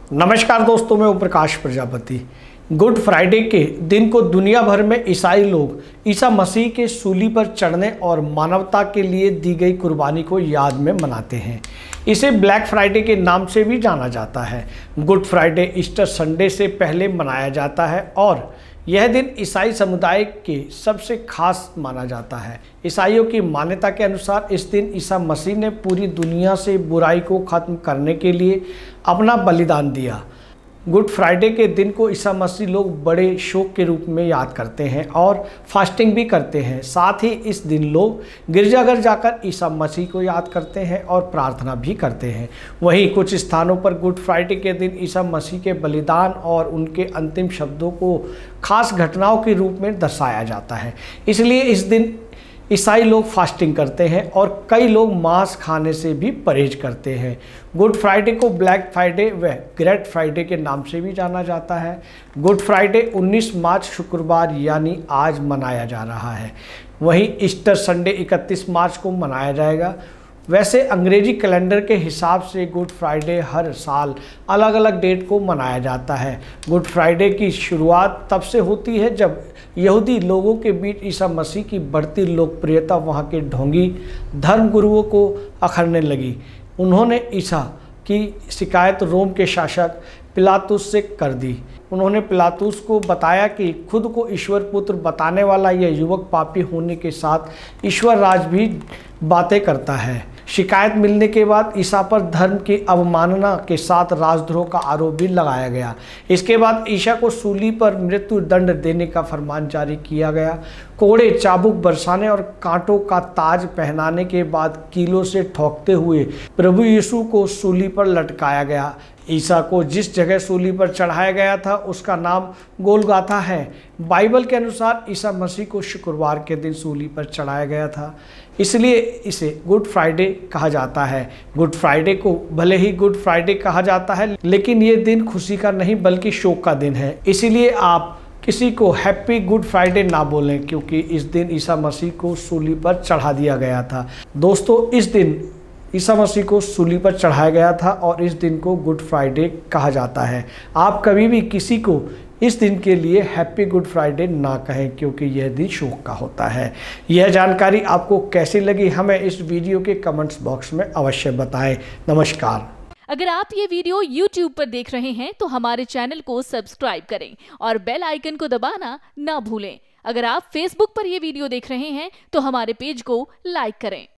नमस्कार दोस्तों, मैं प्रकाश प्रजापति। गुड फ्राइडे के दिन को दुनिया भर में ईसाई लोग ईसा मसीह के सूली पर चढ़ने और मानवता के लिए दी गई कुर्बानी को याद में मनाते हैं। इसे ब्लैक फ्राइडे के नाम से भी जाना जाता है। गुड फ्राइडे ईस्टर संडे से पहले मनाया जाता है और यह दिन ईसाई समुदाय के सबसे खास माना जाता है। ईसाइयों की मान्यता के अनुसार इस दिन ईसा मसीह ने पूरी दुनिया से बुराई को खत्म करने के लिए अपना बलिदान दिया। गुड फ्राइडे के दिन को ईसा मसीह लोग बड़े शोक के रूप में याद करते हैं और फास्टिंग भी करते हैं। साथ ही इस दिन लोग गिरजाघर जाकर ईसा मसीह को याद करते हैं और प्रार्थना भी करते हैं। वहीं कुछ स्थानों पर गुड फ्राइडे के दिन ईसा मसीह के बलिदान और उनके अंतिम शब्दों को खास घटनाओं के रूप में दर्शाया जाता है। इसलिए इस दिन ईसाई लोग फास्टिंग करते हैं और कई लोग मांस खाने से भी परहेज करते हैं। गुड फ्राइडे को ब्लैक फ्राइडे व ग्रेट फ्राइडे के नाम से भी जाना जाता है। गुड फ्राइडे 19 मार्च शुक्रवार यानी आज मनाया जा रहा है। वहीं ईस्टर संडे 31 मार्च को मनाया जाएगा। वैसे अंग्रेजी कैलेंडर के हिसाब से गुड फ्राइडे हर साल अलग अलग डेट को मनाया जाता है। गुड फ्राइडे की शुरुआत तब से होती है जब यहूदी लोगों के बीच ईसा मसीह की बढ़ती लोकप्रियता वहाँ के ढोंगी धर्मगुरुओं को अखरने लगी। उन्होंने ईसा की शिकायत रोम के शासक पिलातुस से कर दी। उन्होंने पिलातुस को बताया कि खुद को ईश्वर पुत्र बताने वाला यह युवक पापी होने के साथ ईश्वर राज भी बातें करता है। शिकायत मिलने के बाद ईसा पर धर्म की अवमानना के साथ राजद्रोह का आरोप भी लगाया गया। इसके बाद ईसा को सूली पर मृत्यु दंड देने का फरमान जारी किया गया। कोड़े, चाबुक बरसाने और कांटों का ताज पहनाने के बाद कीलों से ठोकते हुए प्रभु यीशु को सूली पर लटकाया गया। ईसा को जिस जगह सूली पर चढ़ाया गया था उसका नाम गोलगाथा है। बाइबल के अनुसार ईसा मसीह को शुक्रवार के दिन सूली पर चढ़ाया गया था, इसलिए इसे गुड फ्राइडे कहा जाता है। गुड फ्राइडे को भले ही गुड फ्राइडे कहा जाता है, लेकिन ये दिन खुशी का नहीं बल्कि शोक का दिन है। इसीलिए आप किसी को हैप्पी गुड फ्राइडे ना बोलें, क्योंकि इस दिन ईसा मसीह को सूली पर चढ़ा दिया गया था। दोस्तों, इस दिन ईसा मसीह को सूली पर चढ़ाया गया था और इस दिन को गुड फ्राइडे कहा जाता है। आप कभी भी किसी को इस दिन के लिए हैप्पी गुड फ्राइडे ना कहें, क्योंकि यह दिन शोक का होता है। यह जानकारी आपको कैसी लगी हमें इस वीडियो के कमेंट्स बॉक्स में अवश्य बताएं। नमस्कार। अगर आप ये वीडियो YouTube पर देख रहे हैं तो हमारे चैनल को सब्सक्राइब करें और बेल आइकन को दबाना ना भूलें। अगर आप Facebook पर ये वीडियो देख रहे हैं तो हमारे पेज को लाइक करें।